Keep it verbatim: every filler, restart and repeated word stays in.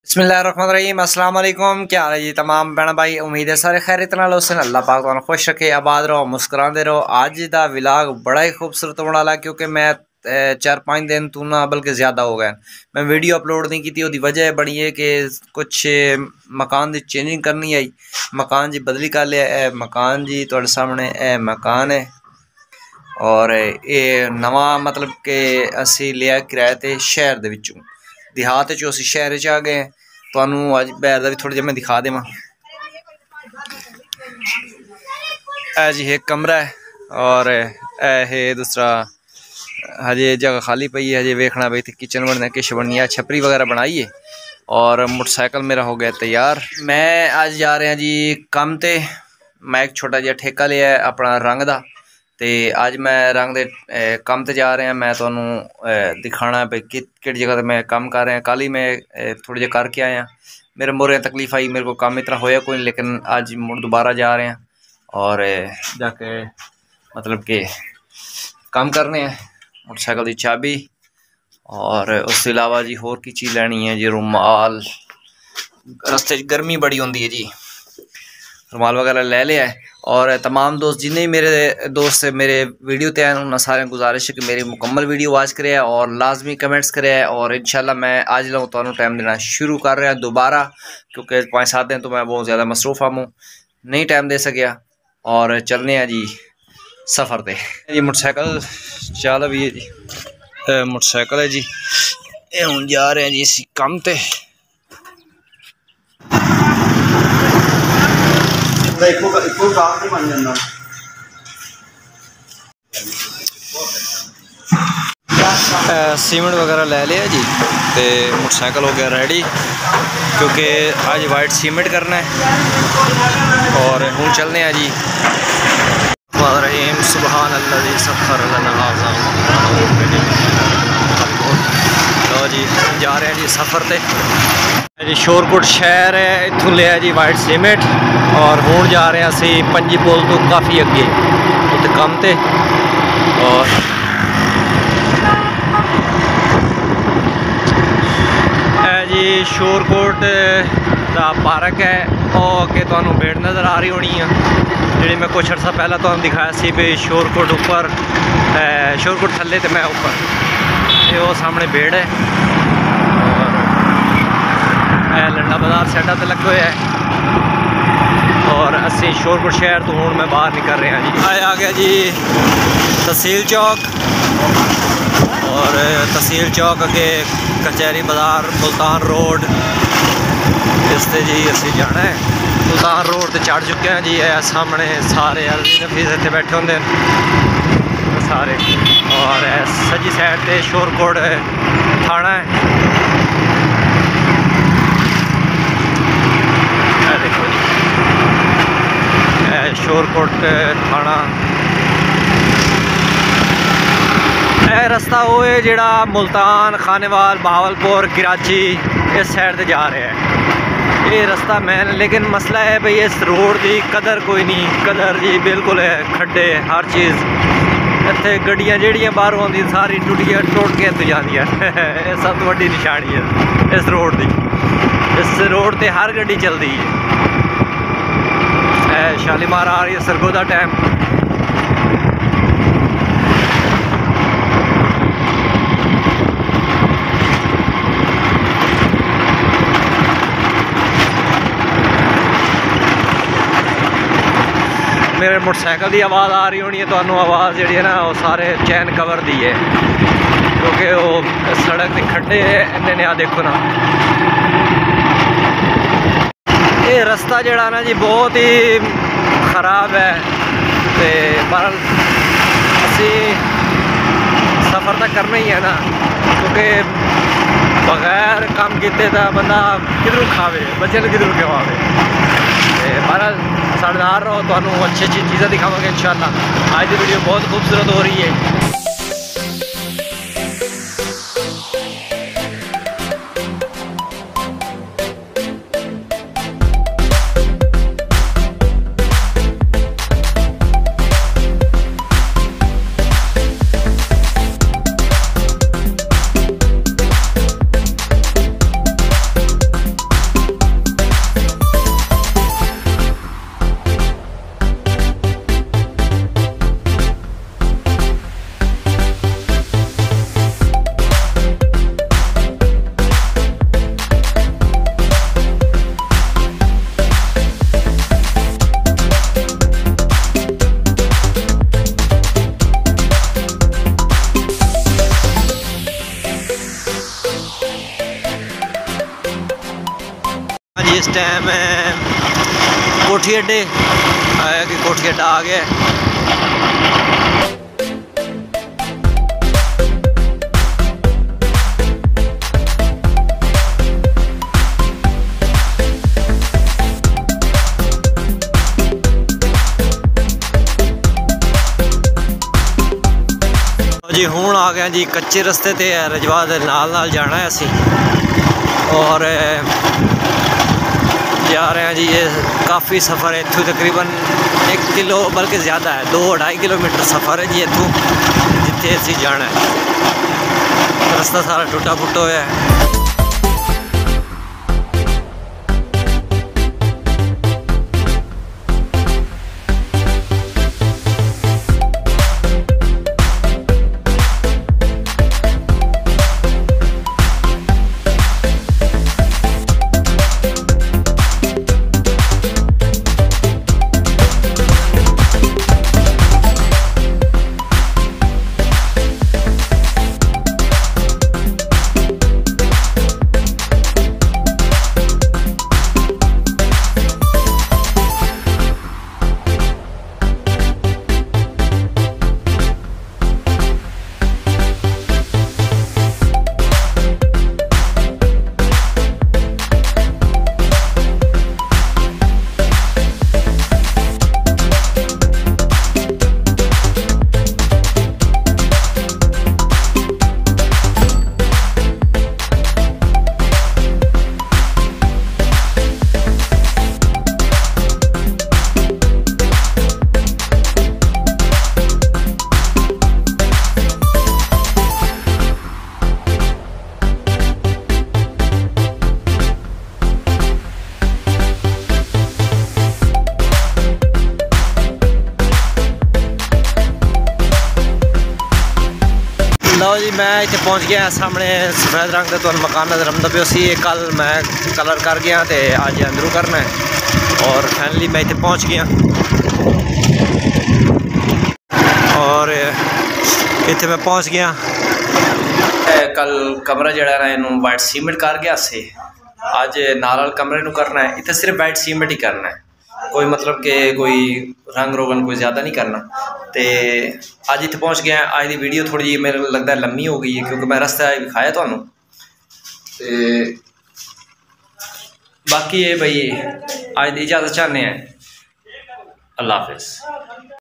बिस्मिल्लाहिर्रहमानिर्रहीम, अस्सलाम वालेकुम। क्या हाल है जी तमाम भैन भाई। उम्मीद है सारे खैरियत नाल होसन। अल्लाह पाक तुहानू खुश रखे, आबाद रहो, मुस्कुराते रहो। अज दा व्लॉग बड़ा ही खूबसूरत होने वाला क्योंकि मैं चार पाँच दिन तू ना बल्कि ज़्यादा हो गए मैं वीडियो अपलोड नहीं की। उसकी वजह बनी है कि कुछ मकान की चेंजिंग करनी आई, मकान जी बदली कर लिया। ए मकान जी तुहाडे सामने ए मकान है और ये नवा मतलब कि असी लिया किराए ते शहर दे विचों, देहात चो असी शहर च आ गए। तुहानू अज बाहर का भी थोड़ा जिहा मैं दिखा देवां। ए जी एक कमरा है और ए दूसरा हजे जगह खाली पई है, हजे वेखना भी किचन बनना किश बननी है। छपरी वगैरह बनाई है और मोटरसाइकिल मेरा हो गया तैयार। मैं अज जा रहा जी कम ते। मैं एक छोटा जिहा ठेका लिया है अपना रंग दा ते अज मैं रंग दे कम ते जा रहा। मैं तुहानू दिखाना भाई कि किहड़ी जगह मैं कम कर रहा। कल ही मैं थोड़ा जिहा करके आया, मेरे मोरे तकलीफ आई, मेरे को कम इतना होया कोई, लेकिन अज मुड़ दोबारा जा रहे हैं और जाके मतलब कि कम करने हैं। मोटरसाइकिल की चाबी और उसके अलावा जी होर की चीज़ लैनी है जी, रुमाल। रस्ते गर्मी बड़ी होंदी है जी, रुमाल वगैरह ले लिया है। और तमाम दोस्त जिन्हें मेरे दोस्त मेरे वीडियो ते आए उन्हें सारे गुजारिश है कि मेरी मुकम्मल वीडियो वाच करे और लाजमी कमेंट्स करे। और इंशाल्लाह मैं आज लाऊँ तो टाइम देना शुरू कर रहा दोबारा, क्योंकि पाँच सात दिन तो मैं बहुत ज़्यादा मसरूफ़ हूँ, नहीं टाइम दे सकिया। और चलने हैं जी सफ़र पे। ये मोटरसाइकिल चल भी है जी, मोटरसाइकिल है जी, ये हम जा रहे हैं जी इसी कम ते। सीमेंट वगैरह ले लिया जी तो मोटरसाइकिल हो गया रेडी, क्योंकि आज वाइट सीमेंट करना है। और हूँ चलने हैं जी रहीम सुबहान अल्लाह सफ़र लो जी जा रहे हैं जी सफ़र ते जी। शोरकोट शहर है, इत्थों लिया जी वाइट सीमेंट और हूँ जा रहे हैं असी पंजी पुल तो काफ़ी अगे उत्ते कम ते। और जी शोरकोट का पार्क है और अगे तुहानू बेड़ नज़र आ रही होनी है जी, मैं कुछ अर्सा पहला तुहानू दिखाया सी भी शोरकोट उपर, शोरकोट थले तो मैं उपर, ये वो सामने बेड़ है। और लंडा बाजार साइडा तो लगे हुए है और असी शोरकोट शहर तो हूँ मैं बाहर निकल रहे हैं जी। आए आ गया जी तहसील चौक और तहसील चौक अगे कचहरी बाजार मुल्तान रोड, इस ते जी असी जाना है। मुल्तान रोड ते चढ़ चुके हैं जी, है सामने सारे नफीस इतने बैठे होंगे सारे। और सजी साइड ते शोरकोट थाना है, देखो जी शोरकोट थाना। यह रास्ता वो है जिहड़ा मुल्तान खानेवाल बहावलपुर कराची इस साइड ते जा रहा है, ये रास्ता मैन। लेकिन मसला है भाई इस रोड की कदर कोई नहीं, कदर जी बिल्कुल है, खड्डे हर चीज़। इतने गड्डियाँ जड़ियाँ बाहरों आती सारी टुटिया टुट के इतने जादियाँ ये सब तो वड्डी निशानी है इस रोड की। इस रोड पर हर गड्डी चलती है। शालीमार आ रही है सरगोदा टाइम। मेरे मोटरसाइकिल की आवाज़ आ रही होनी है तो आवाज़ जी है ना वो सारे चैन कवर दी है, क्योंकि वो सड़क के खड्डे इन्ने आ देखो ना। ये रास्ता जड़ा ना जी बहुत ही ख़राब है तो पर असी सफ़र तो करना ही है ना, क्योंकि बगैर काम किए तो बंदा किधरों खावे, बच्चे ने किधरों खवावे। बहरहाल साढ़े नाल रहो, तो अच्छी अच्छी चीज़ें दिखावांगे इंशाल्लाह। आज की वीडियो बहुत खूबसूरत हो रही है। जी इस टाइम कोठी अड्डे आया कि कोठी अड्डा आ गया। जी हूँ आ गया जी कच्चे रस्ते ते रजवा दे नाल नाल जाना है असी और जा रहे हैं जी। ये काफ़ी सफ़र है इतों तकरीबन एक किलो बल्कि ज़्यादा है, दो ढाई किलोमीटर सफ़र है जी इतों जिथे असी जाना है। रास्ता सारा टुटा फुटा होया है। लो जी मैं इतने पहुँच गया सामने सफेद रंग का तुम मकान नजर आंदा पे सी। कल मैं कलर कर गया तो अज अंदरू करना है और फाइनली मैं इतने पहुँच गया और इतने मैं पहुँच गया। कल कमरा जड़ा ना इनू वाइट सीमेंट कर गया से अज नाल कमरे नू करना है। इतने सिर्फ वाइट सीमेंट ही करना है, कोई मतलब कि कोई रंग रोगन कोई ज़्यादा नहीं करना। तो अज इतने पहुँच गया। अज की वीडियो थोड़ी जी मेरे लगता है लम्मी हो गई है क्योंकि मैं रास्ता दिखाया थानू। तो बाकी ये भाई अज की इजाज़त चाहते हैं। अल्लाह हाफिज़।